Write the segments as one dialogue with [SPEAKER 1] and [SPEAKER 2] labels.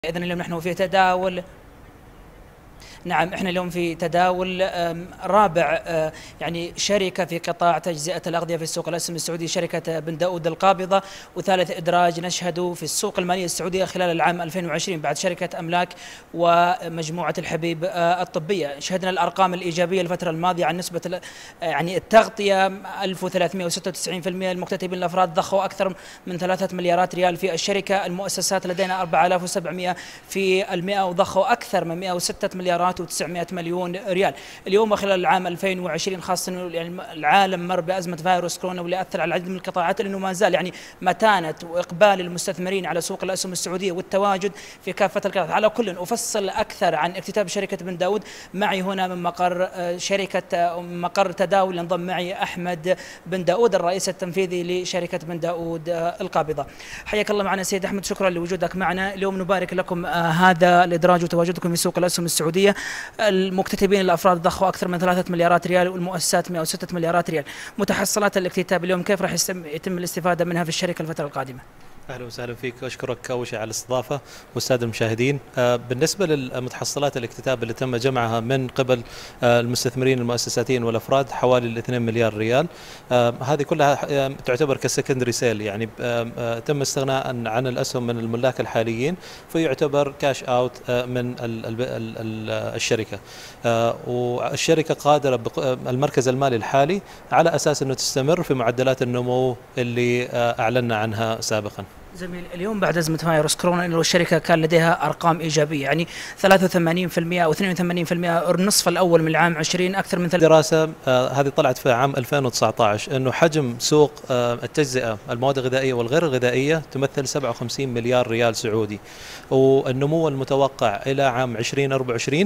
[SPEAKER 1] إذن اليوم نحن في تداول. نعم، احنا اليوم في تداول رابع يعني شركه في قطاع تجزئه الاغذيه في السوق الاسهم السعودي، شركه بن داود القابضه، وثالث ادراج نشهده في السوق الماليه السعوديه خلال العام 2020 بعد شركه املاك ومجموعه الحبيب الطبيه. شهدنا الارقام الايجابيه الفتره الماضيه عن نسبه يعني التغطيه 1396%، المكتتبين الافراد ضخوا اكثر من 3 مليارات ريال في الشركه، المؤسسات لدينا 4700 في المئة وضخوا اكثر من 106 مليارات و900 مليون ريال. اليوم وخلال العام 2020 خاصة يعني العالم مر بأزمة فيروس كورونا واللي أثر على العديد من القطاعات، لأنه ما زال يعني متانة وإقبال المستثمرين على سوق الأسهم السعودية والتواجد في كافة القطاعات. على كل أفصل أكثر عن اكتتاب شركة بن داود معي هنا من مقر مقر تداول. ينضم معي أحمد بن داود الرئيس التنفيذي لشركة بن داود القابضة. حياك الله معنا سيد أحمد، شكرا لوجودك معنا اليوم. نبارك لكم هذا الإدراج وتواجدكم في سوق الأسهم السعودية. المكتتبين الافراد ضخوا اكثر من 3 مليارات ريال والمؤسسات 106 مليارات ريال. متحصلات الاكتتاب اليوم كيف راح يتم الاستفاده منها في الشركه الفتره القادمه؟
[SPEAKER 2] اهلا وسهلا فيك، اشكرك اول شيء على الاستضافه والساده المشاهدين. بالنسبه للمتحصلات الاكتتاب اللي تم جمعها من قبل المستثمرين المؤسساتيين والافراد حوالي 2 مليار ريال، هذه كلها تعتبر كسكندري سيل، يعني تم استغناء عن الاسهم من الملاك الحاليين، فيعتبر كاش اوت من الشركه. والشركه قادره المركز المالي الحالي على اساس انه تستمر في معدلات النمو اللي اعلنا عنها سابقا.
[SPEAKER 1] زميل، اليوم بعد أزمة فيروس كورونا إنه الشركة كان لديها أرقام إيجابية، يعني 83% أو 82% النصف الأول من العام 20 أكثر من
[SPEAKER 2] دراسة هذه طلعت في عام 2019 إنه حجم سوق التجزئة المواد الغذائية والغير الغذائية تمثل 57 مليار ريال سعودي، والنمو المتوقع إلى عام 2024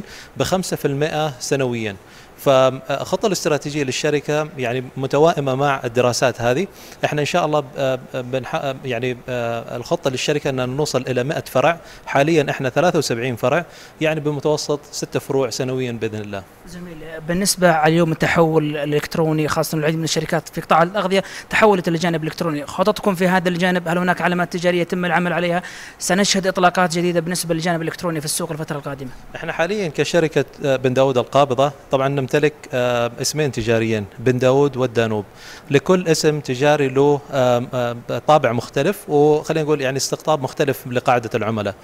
[SPEAKER 2] ب5% سنويا. فالخطة الاستراتيجية للشركة يعني متوائمة مع الدراسات هذه. احنا ان شاء الله يعني الخطة للشركة ان نوصل الى 100 فرع، حاليا احنا 73 فرع، يعني بمتوسط 6 فروع سنويا باذن الله.
[SPEAKER 1] جميل. بالنسبة اليوم التحول الالكتروني خاصة العديد من الشركات في قطاع الاغذية تحولت الى الجانب الالكتروني، خططكم في هذا الجانب؟ هل هناك علامات تجارية يتم العمل عليها؟ سنشهد اطلاقات جديدة بالنسبة للجانب الالكتروني في السوق الفترة القادمة؟
[SPEAKER 2] احنا حاليا كشركة بن داود القابضة طبعا نمتلك اسمين تجاريين، بن داود والدانوب. لكل اسم تجاري له طابع مختلف، وخلينا نقول يعني استقطاب مختلف لقاعدة العملاء.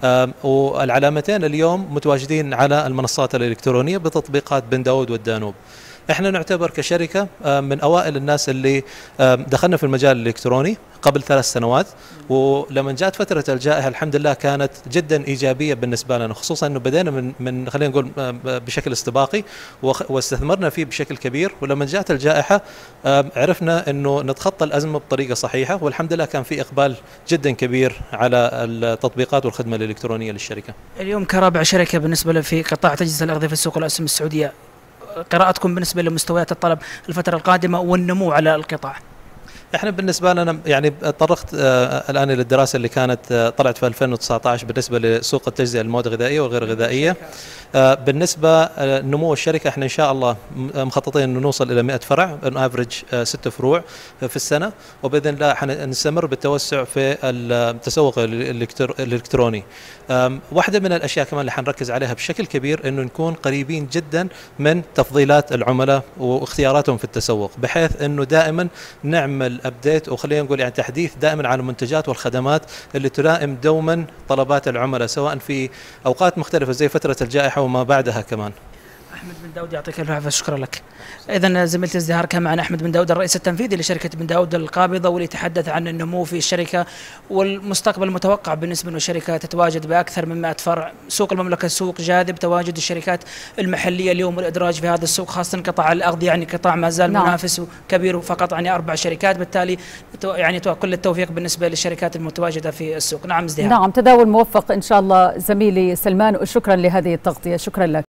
[SPEAKER 2] والعلامتين اليوم متواجدين على المنصات الإلكترونية بتطبيقات بن داود والدانوب. احنا نعتبر كشركة من اوائل الناس اللي دخلنا في المجال الالكتروني قبل 3 سنوات، ولما جاءت فترة الجائحة الحمد لله كانت جدا ايجابية بالنسبة لنا، خصوصا انه بدينا من خلينا نقول بشكل استباقي واستثمرنا فيه بشكل كبير، ولما جاءت الجائحة عرفنا انه نتخطى الازمة بطريقة صحيحة، والحمد لله كان في اقبال جدا كبير على التطبيقات والخدمة الالكترونية للشركة.
[SPEAKER 1] اليوم كرابع شركة بالنسبة في قطاع تجزئة الاغذية في السوق الاسهم السعودية، قراءتكم بالنسبة لمستويات الطلب الفترة القادمة والنمو على القطاع؟
[SPEAKER 2] احنا بالنسبه لنا يعني تطرقت الان الى الدراسه اللي كانت طلعت في 2019 بالنسبه لسوق التجزئه المواد الغذائيه والغير غذائيه. بالنسبه لنمو الشركه احنا ان شاء الله مخططين انه نوصل الى 100 فرع، افريج 6 فروع في السنه، وباذن الله حنستمر بالتوسع في التسوق الالكتروني. واحده من الاشياء كمان اللي حنركز عليها بشكل كبير انه نكون قريبين جدا من تفضيلات العملاء واختياراتهم في التسوق، بحيث انه دائما نعمل ابديت وخلينا نقول يعني تحديث دائما على المنتجات والخدمات اللي تلائم دوما طلبات العملاء، سواء في اوقات مختلفه زي فتره الجائحه وما بعدها كمان.
[SPEAKER 1] أحمد بن داود يعطيك الف عافية، شكرا لك. إذا زميلتي ازدهار كان معنا أحمد بن داود الرئيس التنفيذي لشركة بن داود القابضة، واللي يتحدث عن النمو في الشركة والمستقبل المتوقع بالنسبة للشركة تتواجد بأكثر من 100 فرع. سوق المملكة سوق جاذب، تواجد الشركات المحلية اليوم والإدراج في هذا السوق خاصة قطاع الأغذية، يعني قطاع ما زال منافس كبير، فقط يعني 4 شركات، بالتالي يعني كل التوفيق بالنسبة للشركات المتواجدة في السوق. نعم ازدهار.
[SPEAKER 3] نعم، تداول موفق إن شاء الله زميلي سلمان، وشكرا لهذه التغطية، شكرا لك.